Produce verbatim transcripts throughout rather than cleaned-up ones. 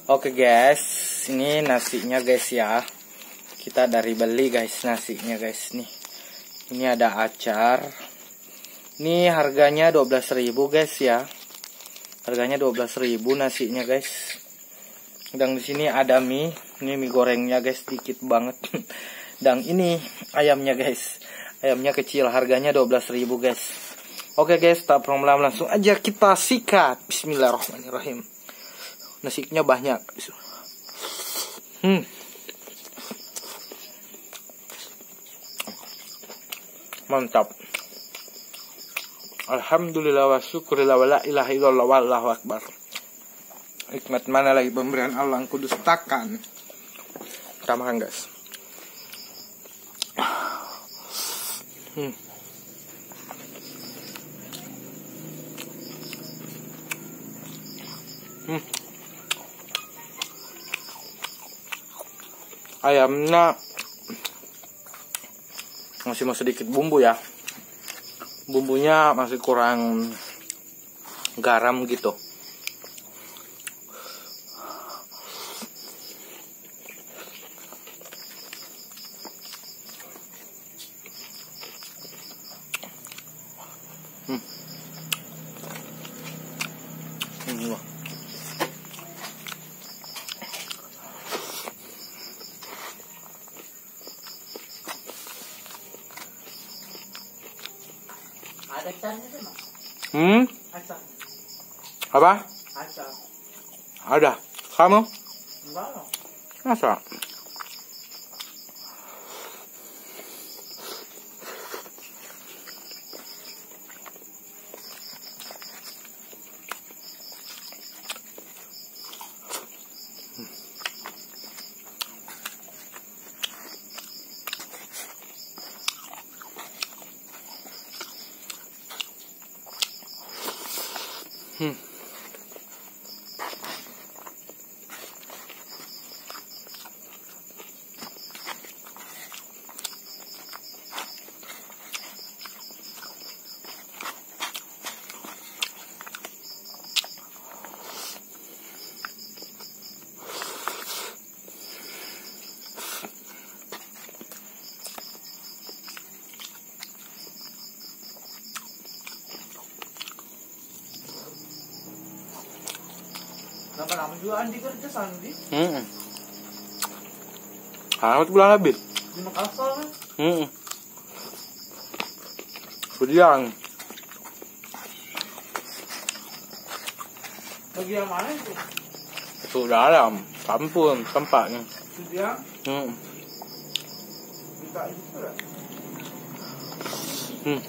Oke guys, ini nasinya guys ya. Kita dari beli guys nasinya guys nih. Ini ada acar. Ini harganya dua belas ribu guys ya. Harganya dua belas ribu nasinya guys. Dan di sini ada mie. Ini mie gorengnya guys, dikit banget. Dan ini ayamnya guys. Ayamnya kecil, harganya dua belas ribu guys. Oke guys, tak perlu lama, langsung aja kita sikat. Bismillahirrahmanirrahim. Nasinya banyak. Hmm. Mantap. Alhamdulillah wa syukurillah wa la ilaha illallah wallahu akbar. Nikmat mana lagi pemberian Allah yang kudustakan. Kita makan guys. Hmm. Hmm. Ayamnya masih mau sedikit bumbu ya. Bumbunya masih kurang garam gitu. Hmm. Hmm. Ada caranya sih, Mas. Hmm? Acar. Apa? Acar. Ada. Kamu? Enggak loh. Masa? Hmm. Kenapa lama juga Andi kerja sana di? Hmm. Amat bulan lebih. Di Makassar kan? Hmm. Berdiang. Bagian mana itu? Sudah dalam kampung tempatnya. Sudiang? Hmm. Bisa itu lah. Hmm.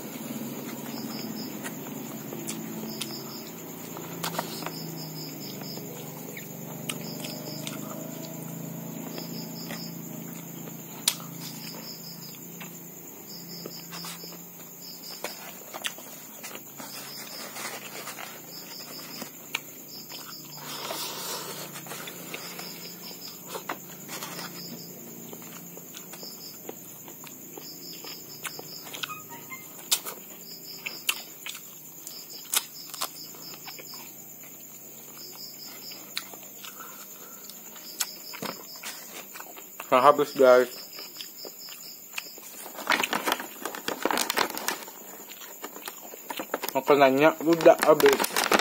Nah, habis guys. Makanannya udah habis.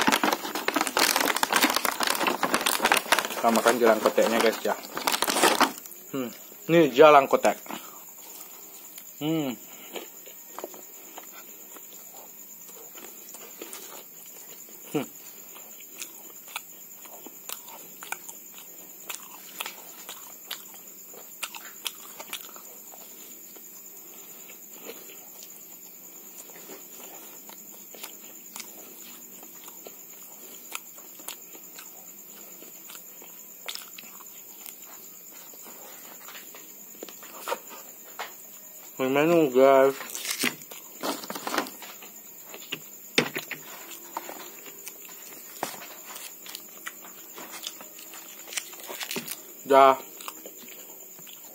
Kita makan jalan koteknya guys ya. Hmm, ini jalan kotek. Hmm. Hmm. Menu guys. Dah.